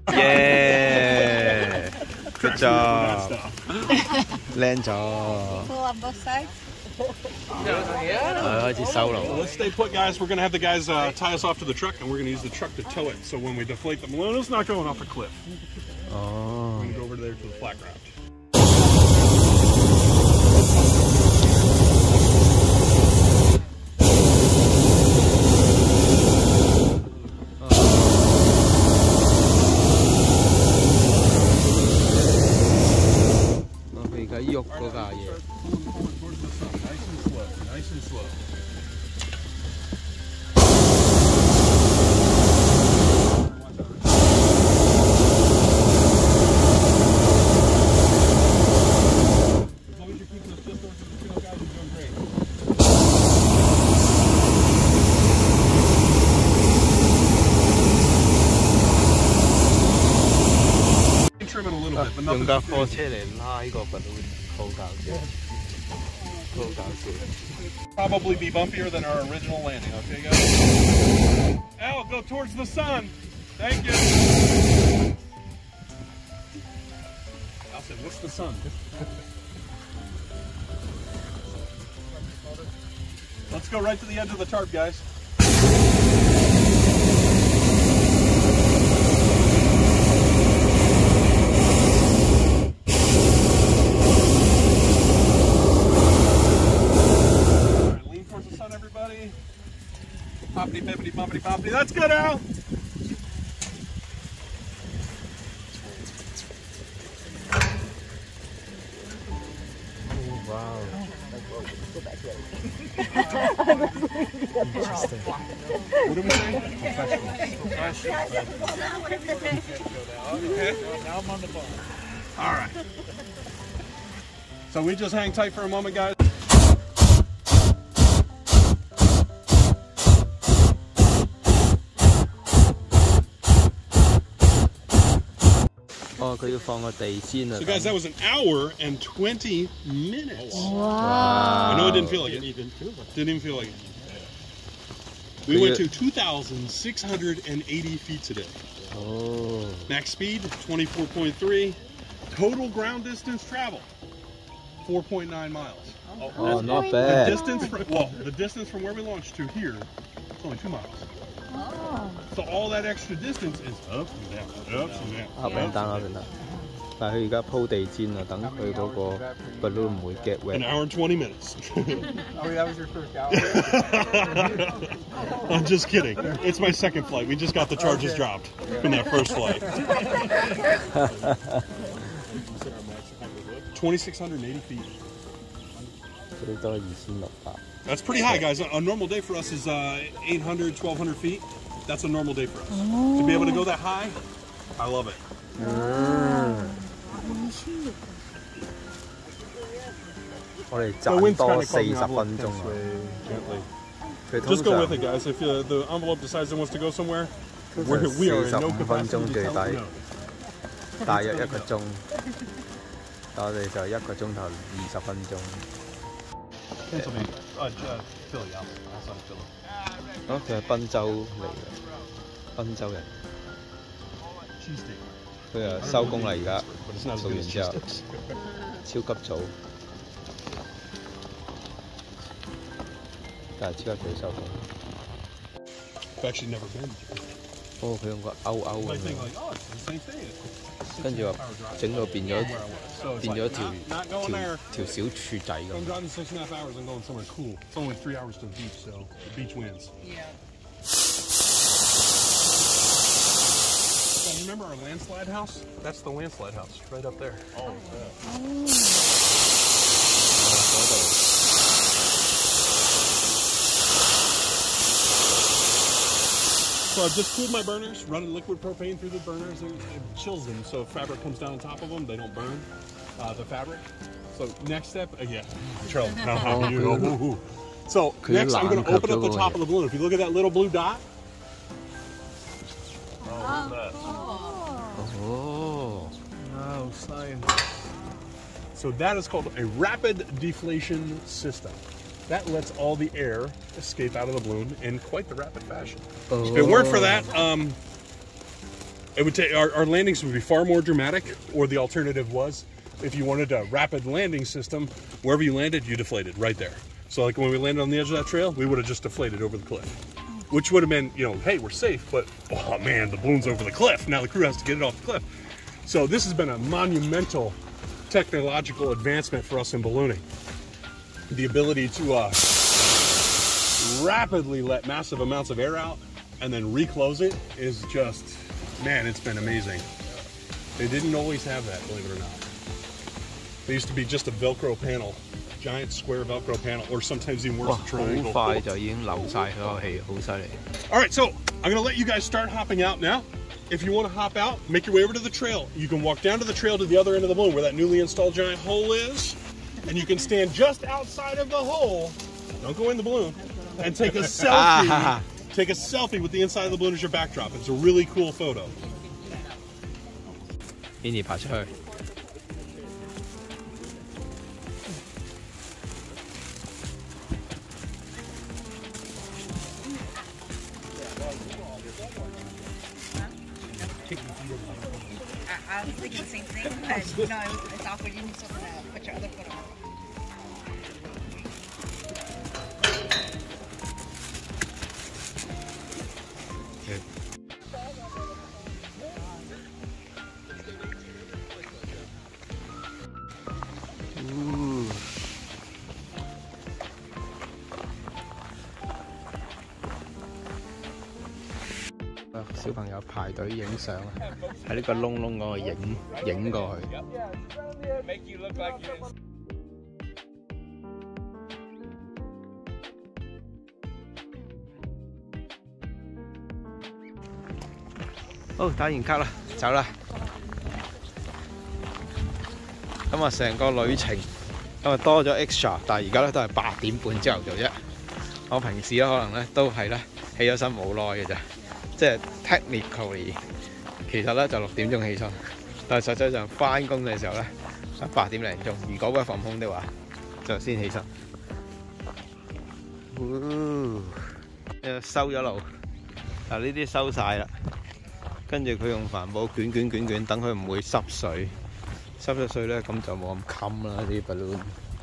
Yeah. Good job. 靚咗。 Pull on both sides. Let's stay put, guys. We're going to have the guys tie us off to the truck, and we're going to use the truck to tow it. So when we deflate the balloon, it's not going off a cliff. Oh. We're going to go over there to the flat ground. Nice and slow. As long as you're keeping the flip doors to the tail, guys, you're doing great. Trim it a little bit, but nothing. 用架貨車嚟拉個 balloon， 好搞笑，好搞笑。 Probably be bumpier than our original landing, okay, guys? Al, go towards the sun. Thank you. Al said, what's the sun? Let's go right to the edge of the tarp, guys. Poppity, bippity, bumpity, poppity. That's good, Al. Oh, wow. Interesting. What did we say? Professional. Okay. Now I'm on the bar. All right. So we just hang tight for a moment, guys. So guys, that was an hour and 20 minutes. Wow. I know it didn't feel like it. Didn't even feel like it. We went to 2,680 feet today. Oh. Max speed, 24.3. Total ground distance travel, 4.9 miles. Oh, not bad. The distance from where we launched to here, it's only 2 miles. Oh. So all that extra distance is up and down, ups and down. Up and down, up and down. 但係佢而家鋪地氈啊，等佢嗰個 balloon 唔會 get wet。 An hour and 20 minutes. Oh, that was your first hour? I'm just kidding. It's my second flight. We just got the charges dropped in that first flight. 2,680 feet. That's pretty high, guys. A normal day for us is 800, 1,200 feet. That's a normal day for us. To be able to go that high, I love it. Just go with it, guys. If the envelope decides it wants to go somewhere, we are in no capacity to tell it no. 大約1個鐘，我哋就1個鐘頭20分鐘。 Philly, outside of Philly. 哦，佢係賓州嚟嘅，賓州人。佢啊收工啦，而家做完之後，超級早，但係超級早收工。 I've actually never been. 哦，佢用個勾咁樣，跟住話整到變咗條小柱仔咁。 I'm driving 6.5 hours. I'm going somewhere cool. It's only 3 hours to the beach, so the beach wins. Yeah. So remember our landslide house? That's the landslide house right up there. Oh, yeah. So I've just cooled my burners, running liquid propane through the burners, and it chills them. So if fabric comes down on top of them, they don't burn the fabric. So next step, yeah, Charlie. So next, I'm going to open up the top of the balloon. If you look at that little blue dot. Oh, science. So that is called a rapid deflation system. That lets all the air escape out of the balloon in quite the rapid fashion. If it weren't for that, it would take our landings would be far more dramatic, or the alternative was if you wanted a rapid landing system, wherever you landed, you deflated right there. So like when we landed on the edge of that trail, we would have just deflated over the cliff, which would have been, you know, hey, we're safe, but oh man, the balloon's over the cliff. Now the crew has to get it off the cliff. So this has been a monumental technological advancement for us in ballooning. The ability to rapidly let massive amounts of air out and then reclose it is just, man, it's been amazing. They didn't always have that, believe it or not. There used to be just a Velcro panel, giant square Velcro panel, or sometimes even worse, a triangle. 好快就已經流晒嗰個氣，好犀利。 All right, so I'm gonna let you guys start hopping out now. If you want to hop out, make your way over to the trail. You can walk down to the trail to the other end of the balloon where that newly installed giant hole is, and you can stand just outside of the hole. Don't go in the balloon, and take a selfie. Take a selfie with the inside of the balloon as your backdrop. It's a really cool photo. Minnie 爬出去。 I was thinking the same thing, but no, it's awkward. You need to put your other foot on. Okay. 小朋友排隊影相啊，喺呢個窿窿嗰度影過去。好，打完卡啦，走啦。咁啊，成個旅程咁啊多咗 extra， 但係而家咧都係8點半朝頭早啫。我平時咧可能咧都係咧起咗身冇耐嘅啫。 即係 technically 其實咧就6點鐘起身，但係實際上翻工嘅時候咧8點零鐘。如果 work from home的話，就先起身。收咗路，嗱呢啲收晒啦，跟住佢用帆布捲，等佢唔會濕水。濕咗水咧，咁就冇咁襟啦啲 balloon。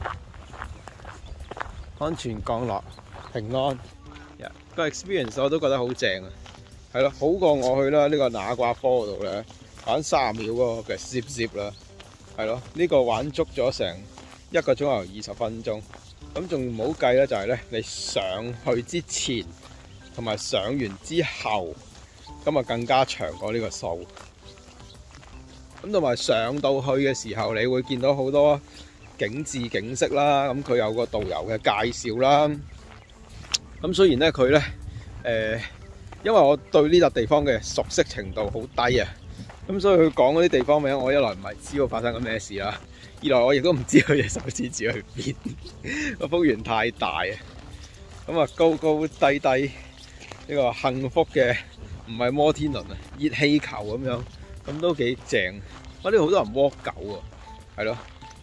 安全降落，平安。個 experience 我都覺得好正啊！ 係咯，好過我去啦呢個那瓜科嗰度咧，玩30秒嗰個嘅 zip 啦，係咯，呢個玩足咗成1個鐘頭20分鐘，咁仲唔好計咧，就係咧你上去之前同埋上完之後，咁啊更加長過呢個數。咁同埋上到去嘅時候，你會見到好多景色啦，咁佢有個導遊嘅介紹啦。咁雖然咧佢咧因為我對呢笪地方嘅熟悉程度好低啊，咁所以佢講嗰啲地方名，我一來唔係知道發生緊咩事啦，二來我亦都唔知佢隻手指指去邊，個幅員太大啊，咁啊高低呢個幸福嘅唔係摩天輪啊，熱氣球咁樣，咁都幾正。哇！呢度好多人 walk 狗啊，係咯。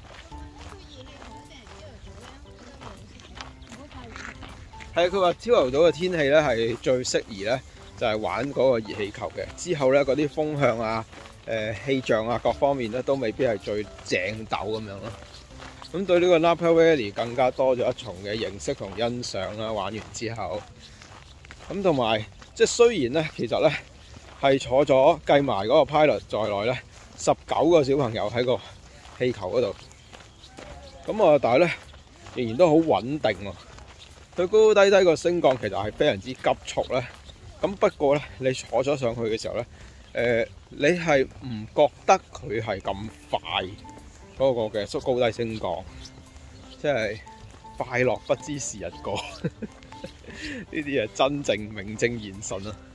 係佢話朝頭早嘅天氣咧係最適宜咧，就係玩嗰個熱氣球嘅。之後咧嗰啲風向啊、氣象啊各方面咧都未必係最正斗咁樣咯。咁對呢個 Napa Valley 更加多咗一重嘅認識同欣賞啦。玩完之後，咁同埋即係雖然咧，其實咧係坐咗計埋嗰個 pilot 在內咧19個小朋友喺個氣球嗰度，咁啊，但係咧仍然都好穩定喎。 佢高高低低個升降其實係非常之急速咧，咁不過咧你坐咗上去嘅時候咧，你係唔覺得佢係咁快嗰個嘅高低升降，即係快樂不知時日過，呢啲係真正名正言順啊！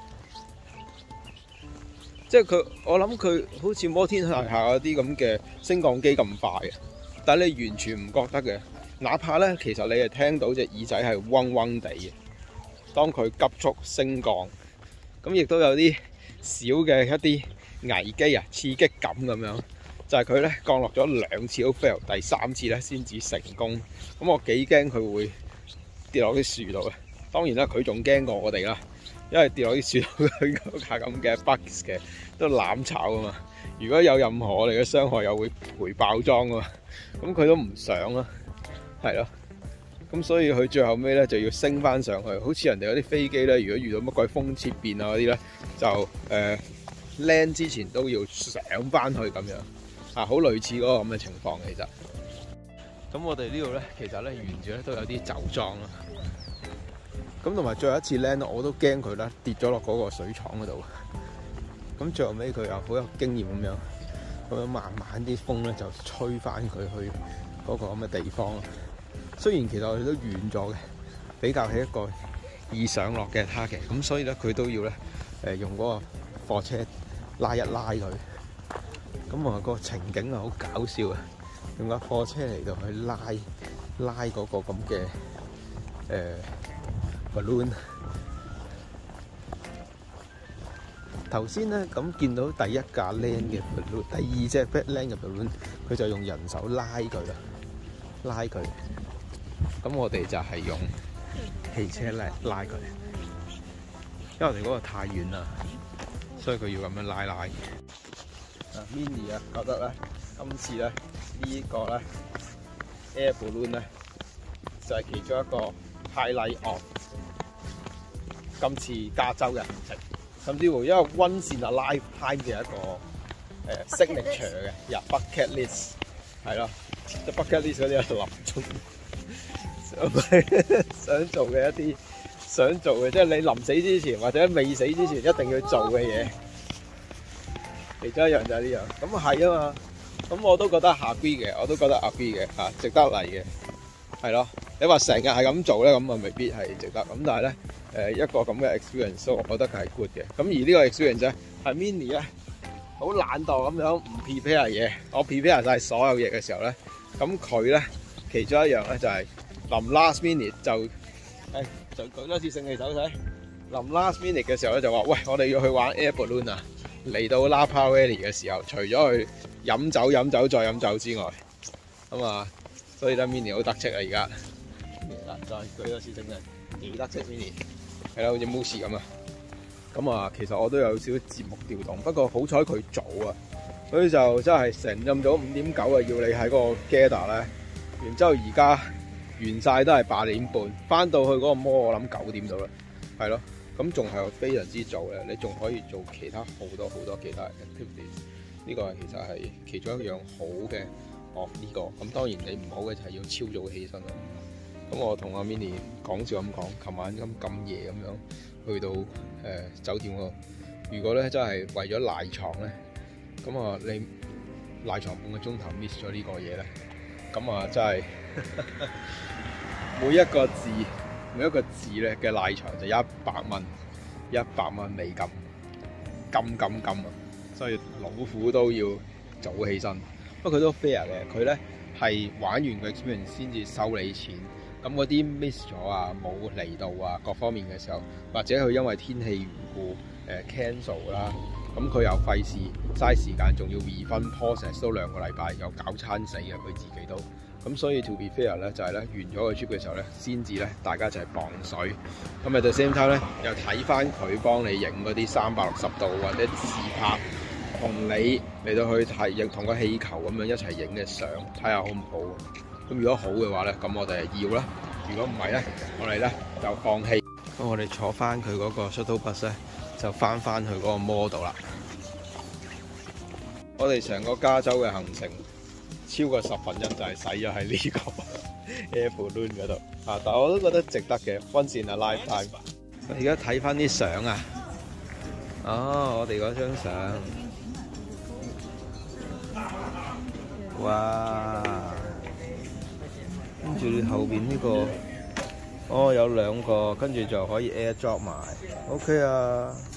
即係佢，我諗佢好似摩天大廈嗰啲咁嘅升降機咁快嘅，但係你完全唔覺得嘅。 哪怕咧，其實你係聽到隻耳仔係嗡嗡地嘅，當佢急速升降，咁亦都有啲小嘅一啲危機啊、刺激感咁樣，就係佢咧降落咗2次都 fail， 第3次咧先至成功。咁我幾驚佢會跌落啲樹度嘅。當然啦，佢仲驚過我哋啦，因為跌落啲樹度佢嗰架咁嘅 bugs 嘅都攬炒啊嘛。如果有任何我哋嘅傷害，又會賠爆裝啊嘛。咁佢都唔想啦，係咯。咁所以佢最後尾咧就要升翻上去，好似人哋嗰啲飛機咧，如果遇到乜鬼風切變啊嗰啲咧，就land 之前都要上翻去咁樣啊，好類似嗰個咁嘅情況其實。咁我哋呢度咧，其實咧沿住咧都有啲酒莊啦。咁同埋最後一次 land 我都驚佢咧跌咗落嗰個水廠嗰度。咁最後尾佢又好有經驗咁樣慢慢啲風咧就吹翻佢去嗰個咁嘅地方。雖然其實我哋都遠咗嘅，比較起一個易上落嘅 target， 咁所以咧佢都要咧用嗰個貨車拉一拉佢。咁啊個情景啊好搞笑啊！用架貨車嚟到去拉嗰個咁嘅balloon。頭先咧咁見到第一架 land 嘅 balloon， 第二隻 bad land 嘅 balloon， 佢就用人手拉佢啦，拉佢。咁我哋就係用汽車拉佢，因為我哋嗰個太遠啦，所以佢要咁樣拉。Minnie 啊，覺得咧今次咧呢個咧 air balloon 咧就係其中一個 highlight of 今次加州嘅行程，甚至乎因為 once in a lifetime 嘅一個signature 嘅bucket list 係咯，即 bucket list 嗰啲係臨終想做嘅一啲想做嘅，即係你臨死之前或者未死之前一定要做嘅嘢。其中一樣就係呢樣，咁係啊嘛，咁我都覺得 agree 嘅，我都覺得 agree 嘅嚇，值得嚟嘅，係咯。你話成日係咁做咧，咁啊未必係值得。咁但係咧，一個咁嘅 experience， 我覺得佢係 good 嘅。咁而呢個 experience 咧，係 Minnie 咧好懶惰咁樣唔 prepare 嘢，我 prepare 晒所有嘢嘅時候咧，咁佢咧其中一樣咧就係臨 last minute 就舉多次勝利手勢。臨 last minute 嘅時候咧就話：喂，我哋要去玩 air balloon 啊！嚟到 Napa Valley 嘅時候，除咗去飲酒再飲酒之外，咁啊，所以咧 Minnie 好得戚啊而家。再舉多次勝利，幾得戚 Minnie， 係啦，好似 Moose 咁啊。咁啊，其實我都有少少節目調動，不過好彩佢早啊，所以就真係成任咗5.9啊，要你喺嗰個 gather 咧，然之後而家完晒都係8點半，翻到去嗰個摩我諗9點到啦，係咯。咁仲係非常之早嘅，你仲可以做其他好多其他 activities。呢個其實係其中一樣好嘅呢個。咁當然你唔好嘅就係要超早起身啦。咁我同阿 Minnie 講笑咁講，琴晚咁夜咁樣去到酒店嗰度，如果咧真係為咗賴床咧，咁啊你賴床半個鐘頭 miss 咗呢個嘢咧，咁啊真係每一個字咧嘅賴床就100蚊美金，金啊！所以老虎都要早起身。不過佢都 fair 嘅，佢咧係玩完個 experience 先至收你錢。咁嗰啲 miss 咗啊，冇嚟到啊，各方面嘅時候，或者佢因為天氣緣故cancel 啦，咁佢又費事嘥時間，仲要 refund process 都2個禮拜，又搞餐死嘅佢自己都。咁所以 to be fair 咧，就係咧完咗個 trip 嘅時候咧，先至咧大家就係磅水。咁at the same time咧，又睇翻佢幫你影嗰啲360度或者自拍，同你嚟到去睇同個氣球咁樣一齊影嘅相，睇下好唔好。咁如果好嘅話咧，咁我哋係要啦；如果唔係咧，我哋咧就放棄。咁我哋坐翻佢嗰個 shuttle bus 咧，就翻去嗰個 mall 度啦。我哋成個加州嘅行程超過1/10就係使咗喺呢個 air balloon 嗰度啊！但係我都覺得值得嘅，once in a lifetime。我而家睇翻啲相啊！哦，我哋嗰張相，哇！跟住後邊呢個，哦有2個，跟住就可以 air drop 埋，OK 啊！